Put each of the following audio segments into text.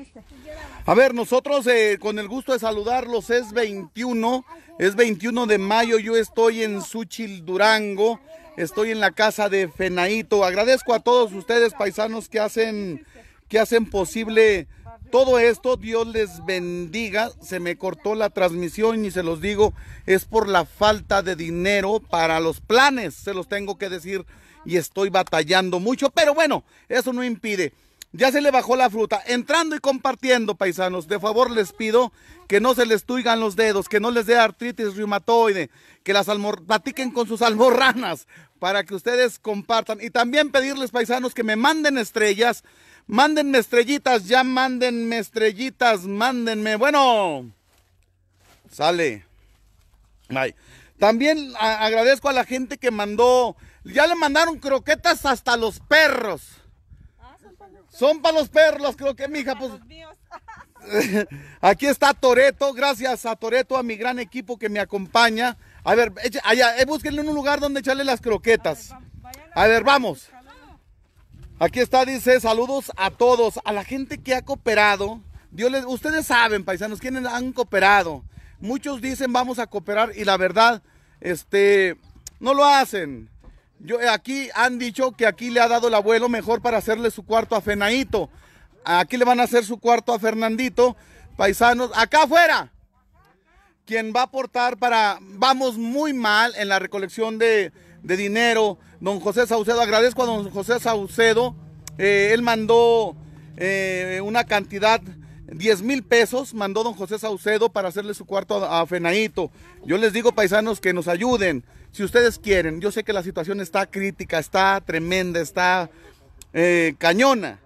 A ver, nosotros con el gusto de saludarlos, es 21 de mayo, yo estoy en Xúchitl, Durango, estoy en la casa de Fenaíto. Agradezco a todos ustedes, paisanos, que hacen posible todo esto. Dios les bendiga. Se me cortó la transmisión y se los digo, es por la falta de dinero para los planes, se los tengo que decir, y estoy batallando mucho, pero bueno, eso no impide. Ya se le bajó la fruta, entrando y compartiendo, paisanos. De favor les pido que no se les tuigan los dedos, que no les dé artritis reumatoide, que las platiquen con sus almorranas para que ustedes compartan. Y también pedirles, paisanos, que me manden estrellas, mándenme estrellitas, ya mándenme estrellitas, mándenme. Bueno, sale. Ay. También agradezco a la gente que mandó, ya le mandaron croquetas hasta los perros. Son para los perros, creo que, mija, pues. Aquí está Toreto, gracias a Toreto, a mi gran equipo que me acompaña. A ver, allá, búsquenle un lugar donde echarle las croquetas. A ver, vamos. Aquí está, dice, saludos a todos, a la gente que ha cooperado. Ustedes saben, paisanos, quienes han cooperado. Muchos dicen vamos a cooperar y la verdad, no lo hacen. Aquí han dicho que aquí le ha dado el abuelo mejor para hacerle su cuarto a Fenaíto. Aquí le van a hacer su cuarto a Fernandito. Paisanos, acá afuera. Quien va a aportar vamos muy mal en la recolección de dinero. Don José Saucedo, agradezco a don José Saucedo. Él mandó una cantidad, 10,000 pesos, mandó don José Saucedo para hacerle su cuarto a Fenaíto. Yo les digo, paisanos, que nos ayuden. Si ustedes quieren, yo sé que la situación está crítica, está tremenda, está cañona.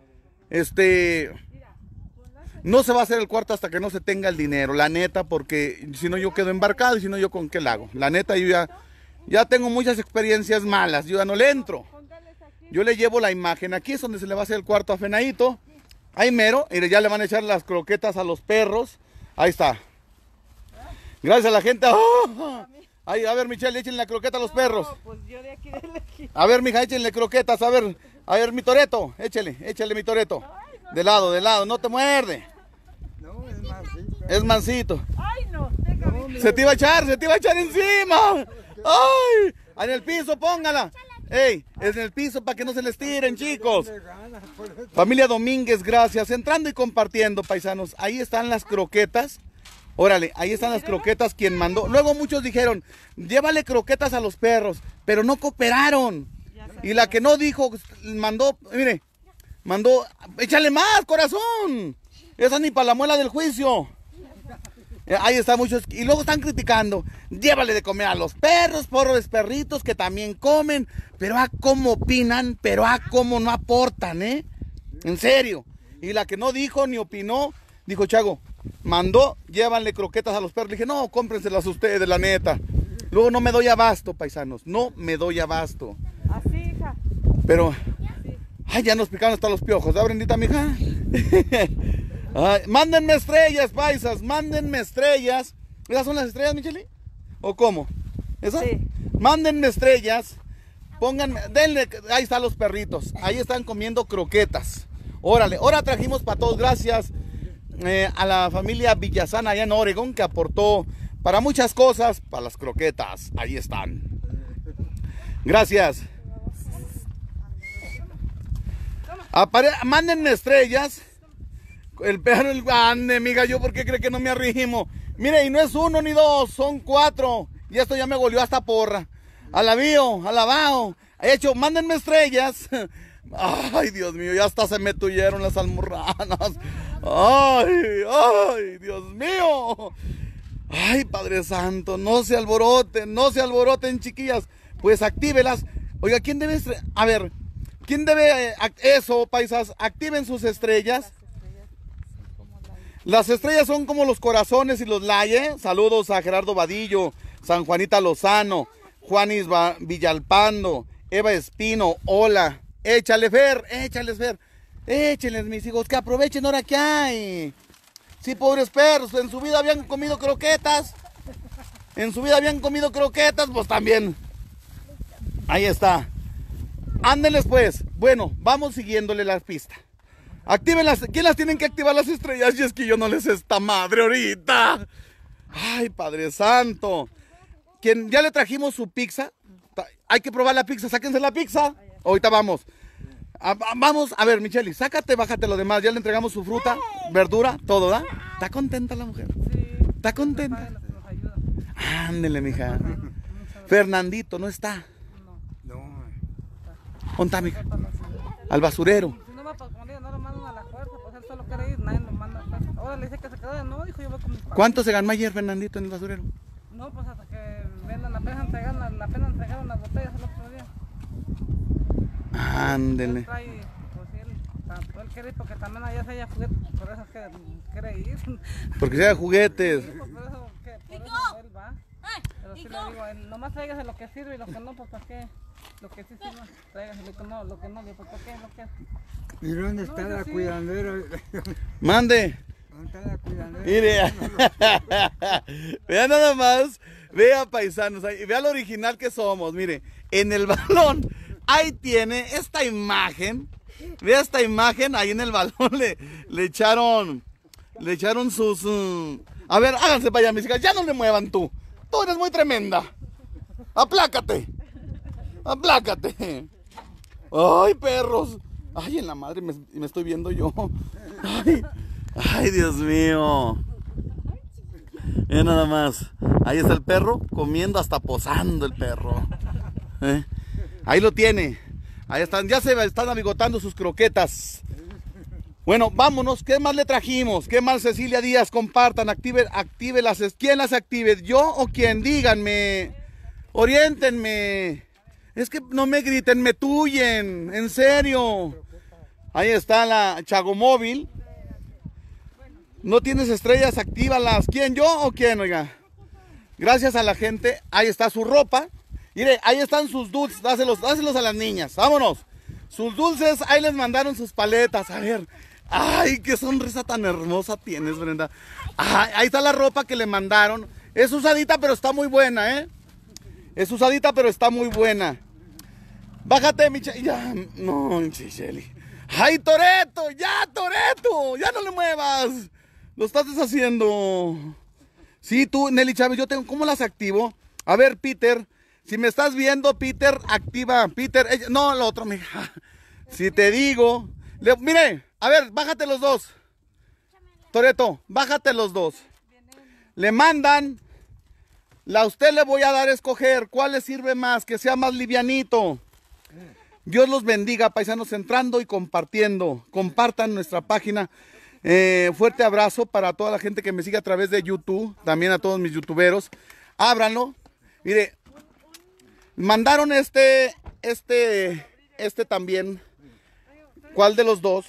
No se va a hacer el cuarto hasta que no se tenga el dinero, la neta, porque si no yo quedo embarcado y si no yo con qué la hago. La neta, yo ya tengo muchas experiencias malas, yo ya no le entro. Yo le llevo la imagen, aquí es donde se le va a hacer el cuarto a Fenaíto. Ahí mero, y ya le van a echar las croquetas a los perros. Ahí está. Gracias a la gente. ¡Oh! Ahí, a ver, Michelle, échenle la croqueta a los perros. Pues yo de aquí de aquí. A ver, mija, échenle croquetas. A ver, mi Toreto. Échale mi Toreto. De lado, no te muerde. No, es mansito. Es mansito. Ay, no, déjame. Se te iba a echar encima. Ay, en el piso, póngala. Ey, en el piso para que no se les tiren, chicos. Familia Domínguez, gracias. Entrando y compartiendo, paisanos. Ahí están las croquetas. Órale, ahí están las croquetas, quien mandó. Luego muchos dijeron, llévale croquetas a los perros, pero no cooperaron. Y la que no dijo, mandó, mire, échale más, corazón. Esa ni para la muela del juicio. Ahí están muchos, y luego están criticando, llévale de comer a los perros, pobres perritos que también comen, pero a cómo opinan, pero a cómo no aportan, en serio. Y la que no dijo ni opinó, dijo, Chago, mandó, llévanle croquetas a los perros. Le dije, no, cómprenselas ustedes, la neta. Luego no me doy abasto, paisanos, no me doy abasto. Así, hija. Pero, ay, ya nos picaron hasta los piojos, ¿verdad, Brendita, mija? Ay, mándenme estrellas, paisas, mándenme estrellas. ¿Esas son las estrellas, Micheli? ¿O cómo? ¿Esas? Sí. Mándenme estrellas, pónganme, denle, ahí están los perritos, ahí están comiendo croquetas. Órale, ahora trajimos para todos, gracias a la familia Villazana allá en Oregón, que aportó para muchas cosas, para las croquetas, ahí están. Gracias. Mándenme estrellas. El perro, ande, amiga, yo porque cree que no me arrimo. Mire, y no es uno ni dos, son 4. Y esto ya me goleó hasta porra. Alabío, alabao. Hecho, mándenme estrellas. Ay, Dios mío, ya hasta se me tuyeron las almorranas. Ay, Dios mío. Ay, Padre Santo, no se alboroten, chiquillas. Pues actívelas. Oiga, ¿quién debe? A ver, ¿quién debe eso, paisas? Activen sus estrellas. Las estrellas son como los corazones y los layes. Saludos a Gerardo Vadillo, San Juanita Lozano, Juanis Villalpando, Eva Espino, hola. Échales, Fer. Échenles, mis hijos, que aprovechen ahora que hay. Sí, pobres perros, en su vida habían comido croquetas. Pues también. Ahí está. Ándenles pues. Bueno, vamos siguiéndole la pista. Actívenlas. ¿Quién las tienen que activar las estrellas? Y es que yo no les esta madre ahorita. Ay, Padre Santo. ¿Quién? ¿Ya le trajimos su pizza? Hay que probar la pizza. Sáquense la pizza. Ahorita vamos. Vamos, a ver, Micheli, sácate, bájate lo demás. Ya le entregamos su fruta, verdura, todo, ¿da? ¿Está contenta la mujer? Sí. ¿Está contenta? Nos ayuda. Ándele, mija. Fernandito, ¿no está? No. ¿Dónde está, mija? Al basurero. Si no va para comer, no lo mandan a la fuerza, pues él solo quiere ir, nadie lo manda a la fuerza. Ahora le dice que se quedó, no, dijo yo voy con mis padres. ¿Cuánto se ganó ayer, Fernandito, en el basurero? No, pues hasta que vendan, apenas entregaron las botellas el otro día. Ándele. Él trae, pues sí, él quiere ir porque también allá se haya juguetes, por eso es que quiere ir. Porque sea juguetes. Por eso, por eso él va. Pero sí le digo, nomás tráigase lo que sirve y lo que no, pues para qué. Lo que sí sirve, tráigase lo que no, digo, pues para qué, lo que. ¿Y dónde está la cuidandera? Mande. ¿Dónde está la cuidandera? Mire. Vea nada más. Vea, paisanos. Vea lo original que somos. Mire, en el balón. Ahí tiene esta imagen. Vea esta imagen. Ahí en el balón le echaron sus... A ver, háganse para allá, mis hijas. Ya no le muevan tú. Tú eres muy tremenda. Aplácate. Aplácate. Ay, perros. Ay, en la madre me estoy viendo yo. Ay, Dios mío. Mira nada más. Ahí está el perro comiendo, hasta posando el perro. Ahí lo tiene. Ahí están, ya se están abigotando sus croquetas. Bueno, vámonos. ¿Qué más le trajimos? ¿Qué más, Cecilia Díaz? Compartan, active las. ¿Quién las active? ¿Yo o quién? Díganme. Oriéntenme. Es que no me griten, me tuyen. En serio. Ahí está la Chagomóvil. No tienes estrellas, actívalas. ¿Quién, yo o quién, oiga? Gracias a la gente. Ahí está su ropa. Mire, ahí están sus dulces. Dáselos a las niñas. Vámonos. Sus dulces, ahí les mandaron sus paletas. A ver. Ay, qué sonrisa tan hermosa tienes, Brenda. Ay, ahí está la ropa que le mandaron. Es usadita, pero está muy buena, ¿eh? Es usadita, pero está muy buena. Bájate, Michelle. Ya, no, Michelle. ¡Ay, Toreto! ¡Ya, Toreto! ¡Ya no le muevas! Lo estás deshaciendo. Sí, tú, Nelly Chávez, yo tengo... ¿Cómo las activo? A ver, Peter. Si me estás viendo, Peter, activa. Peter, no, lo otro, mija. Si te digo... mire, a ver, bájate los dos. Toreto, bájate los dos. Le mandan... A usted le voy a dar a escoger cuál le sirve más, que sea más livianito. Dios los bendiga, paisanos, entrando y compartiendo. Compartan nuestra página. Fuerte abrazo para toda la gente que me sigue a través de YouTube. También a todos mis youtuberos. Ábranlo. Mire, mandaron este también. ¿Cuál de los dos?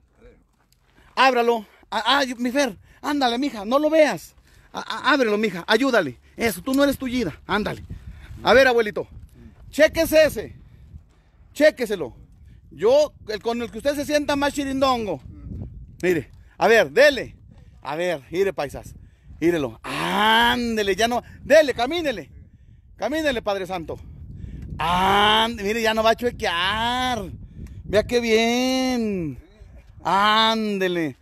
Ábralo. Mi Fer, ándale, mija, no lo veas. Ábrelo, mija, ayúdale. Eso, tú no eres tullida, ándale. A ver, abuelito, chéquese ese. Chéqueselo. Yo, con el que usted se sienta más chirindongo. Mire, a ver, dele. A ver, mire, paisas. Mírelo. Ándele, ya no. Dele, camínele. Camínele, Padre Santo. Ándele, mire, ya no va a chuequear. Vea qué bien. Ándele.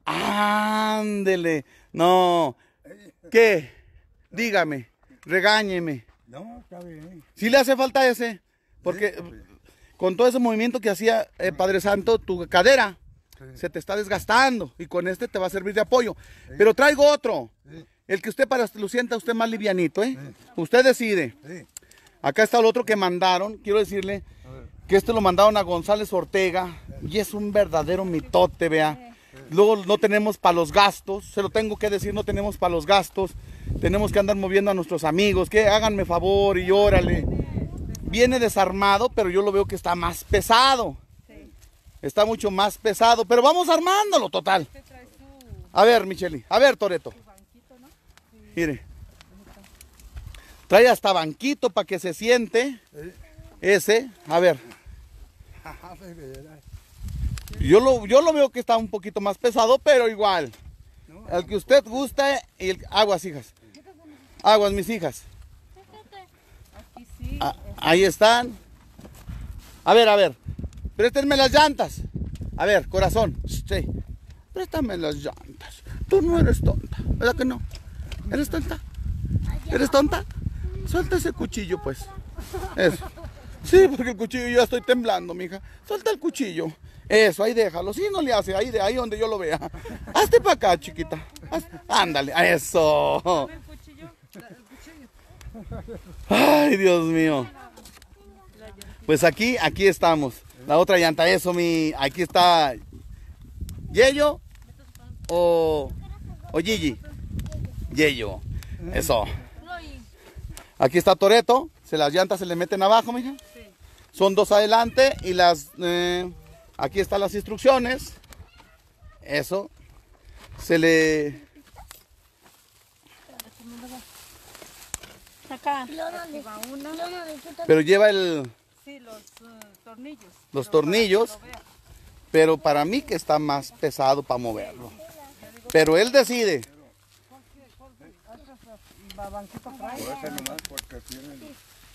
Ándele. No. ¿Qué? Dígame. Regáñeme. No, está bien. ¿Sí le hace falta ese? Porque con todo ese movimiento que hacía Padre Santo, tu cadera se te está desgastando y con este te va a servir de apoyo. Pero traigo otro. El que usted lo sienta usted más livianito, ¿eh? Usted decide. Acá está el otro que mandaron. Quiero decirle que este lo mandaron a González Ortega y es un verdadero mitote, vea. Luego no tenemos para los gastos, se lo tengo que decir, no tenemos para los gastos. Tenemos que andar moviendo a nuestros amigos, que háganme favor y órale. Viene desarmado, pero yo lo veo que está más pesado. Está mucho más pesado, pero vamos armándolo, total. A ver, Micheli, a ver, Toreto. Mire. Trae hasta banquito para que se siente. Ese, a ver. Yo lo veo que está un poquito más pesado, pero igual. El que usted guste, y aguas, hijas. Aguas, mis hijas. Ahí están. A ver. Préstenme las llantas. A ver, corazón. Sí. Préstame las llantas. Tú no eres tonta, ¿verdad que no? ¿Eres tonta? ¿Eres tonta? Suelta ese cuchillo, pues. Eso. Sí, porque el cuchillo ya estoy temblando, mija. Suelta el cuchillo. Eso, ahí déjalo. Sí, no le hace. Ahí donde yo lo vea. Hazte para acá, chiquita. Ándale. Eso. El cuchillo. Ay, Dios mío. Pues aquí estamos. La otra llanta, eso, aquí está Yello o Gigi. Yello. Eso. Aquí está Toreto. Las llantas se le meten abajo, mija. Sí. Son 2 adelante y aquí están las instrucciones. Eso. Se le... Acá. Pero lleva Sí, los tornillos. los tornillos. Pero para mí que está más pesado para moverlo. Pero él decide. Banquito trae. Ese nomás porque tiene